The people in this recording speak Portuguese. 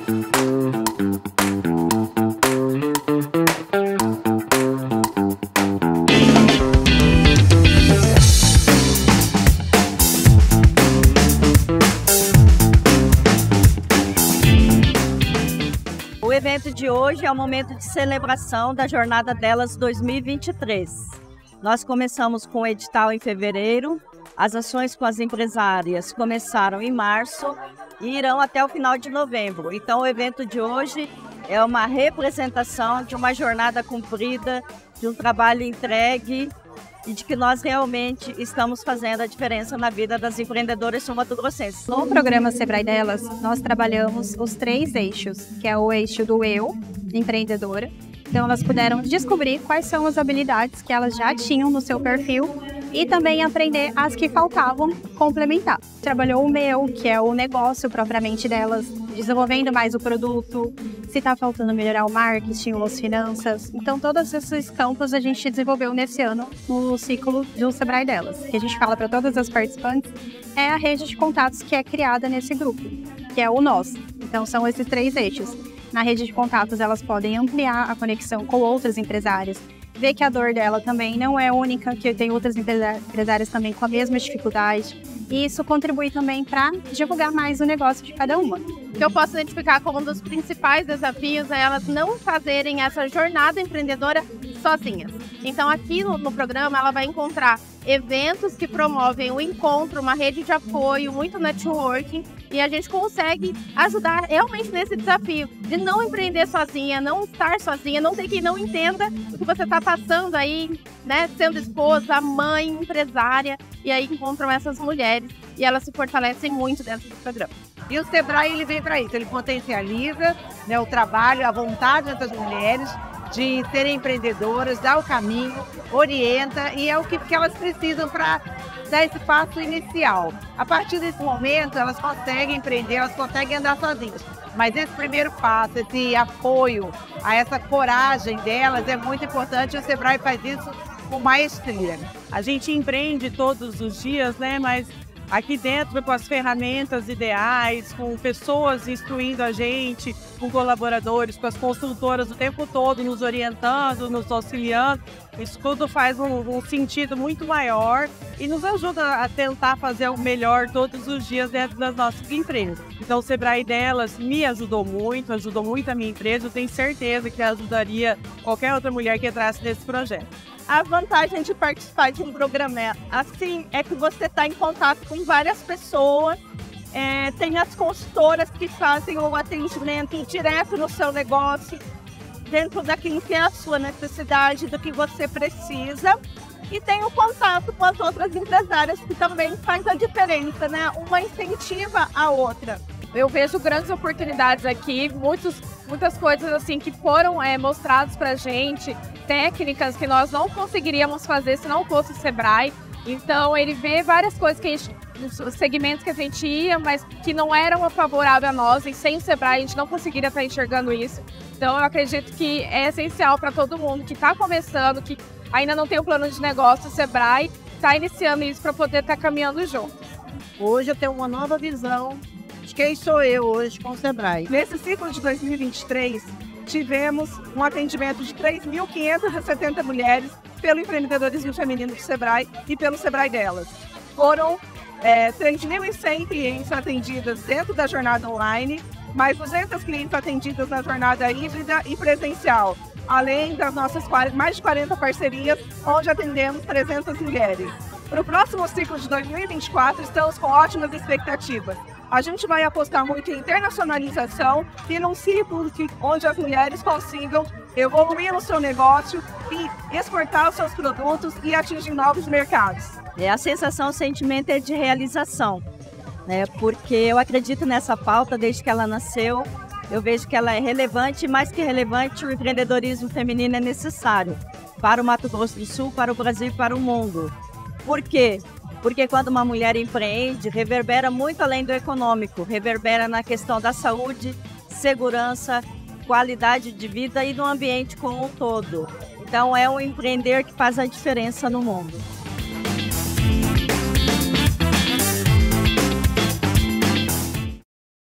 O evento de hoje é um momento de celebração da Jornada Delas 2023. Nós começamos com o edital em fevereiro, as ações com as empresárias começaram em março e irão até o final de novembro. Então o evento de hoje é uma representação de uma jornada cumprida, de um trabalho entregue e de que nós realmente estamos fazendo a diferença na vida das empreendedoras sul-mato-grossenses. No programa Sebrae Delas, nós trabalhamos os 3 eixos, que é o eixo do eu, empreendedora. Então elas puderam descobrir quais são as habilidades que elas já tinham no seu perfil e também aprender as que faltavam complementar. Trabalhou o meu, que é o negócio propriamente delas, desenvolvendo mais o produto, se está faltando melhorar o marketing ou as finanças. Então todos esses campos a gente desenvolveu nesse ano no ciclo do Sebrae Delas, que a gente fala para todas as participantes, é a rede de contatos que é criada nesse grupo, que é o nós. Então são esses 3 eixos. Na rede de contatos elas podem ampliar a conexão com outras empresárias, ver que a dor dela também não é única, que tem outras empresárias também com a mesma dificuldade. E isso contribui também para divulgar mais o negócio de cada uma. O que eu posso identificar como um dos principais desafios é elas não fazerem essa jornada empreendedora sozinhas. Então aqui no programa ela vai encontrar eventos que promovem o encontro, uma rede de apoio, muito networking, e a gente consegue ajudar realmente nesse desafio de não empreender sozinha, não estar sozinha, não ter quem não entenda o que você está passando aí, né, sendo esposa, mãe, empresária, e aí encontram essas mulheres e elas se fortalecem muito dentro do programa. E o Sebrae ele vem para isso, ele potencializa, né, o trabalho, a vontade dessas mulheres de serem empreendedoras, dá o caminho, orienta e é o que elas precisam para dar esse passo inicial. A partir desse momento, elas conseguem empreender, elas conseguem andar sozinhas. Mas esse primeiro passo, esse apoio a essa coragem delas é muito importante e o Sebrae faz isso com maestria. A gente empreende todos os dias, né? Mas aqui dentro com as ferramentas ideais, com pessoas instruindo a gente, com colaboradores, com as consultoras o tempo todo nos orientando, nos auxiliando. Isso tudo faz um sentido muito maior e nos ajuda a tentar fazer o melhor todos os dias dentro das nossas empresas. Então o Sebrae Delas me ajudou muito a minha empresa. Eu tenho certeza que ajudaria qualquer outra mulher que entrasse nesse projeto. A vantagem de participar de um programa assim é que você está em contato com várias pessoas, tem as consultoras que fazem o atendimento direto no seu negócio, dentro daquilo que é a sua necessidade, do que você precisa, e tem o contato com as outras empresárias que também faz a diferença, né? Uma incentiva a outra. Eu vejo grandes oportunidades aqui, muitas coisas assim que foram mostradas pra gente, técnicas que nós não conseguiríamos fazer se não fosse o Sebrae. Então ele vê várias coisas que os segmentos que a gente ia, mas que não eram favoráveis a nós, e sem o Sebrae a gente não conseguiria estar enxergando isso. Então eu acredito que é essencial para todo mundo que está começando, que ainda não tem um plano de negócio, o Sebrae está iniciando isso para poder estar caminhando juntos. Hoje eu tenho uma nova visão de quem sou eu hoje com o Sebrae. Nesse ciclo de 2023, tivemos um atendimento de 3.570 mulheres pelo empreendedorismo feminino do Sebrae e pelo Sebrae Delas. Foram 3.100 clientes atendidas dentro da jornada online, mais 200 clientes atendidas na jornada híbrida e presencial, além das nossas mais de 40 parcerias, onde atendemos 300 mulheres. Para o próximo ciclo de 2024, estamos com ótimas expectativas. A gente vai apostar muito em internacionalização e num ciclo onde as mulheres consigam evoluir no seu negócio e exportar os seus produtos e atingir novos mercados. A sensação, o sentimento é de realização, né? Porque eu acredito nessa pauta desde que ela nasceu. Eu vejo que ela é relevante, e mais que relevante, o empreendedorismo feminino é necessário para o Mato Grosso do Sul, para o Brasil e para o mundo. Por quê? Porque quando uma mulher empreende, reverbera muito além do econômico, reverbera na questão da saúde, segurança, qualidade de vida e do ambiente como um todo. Então é um empreender que faz a diferença no mundo.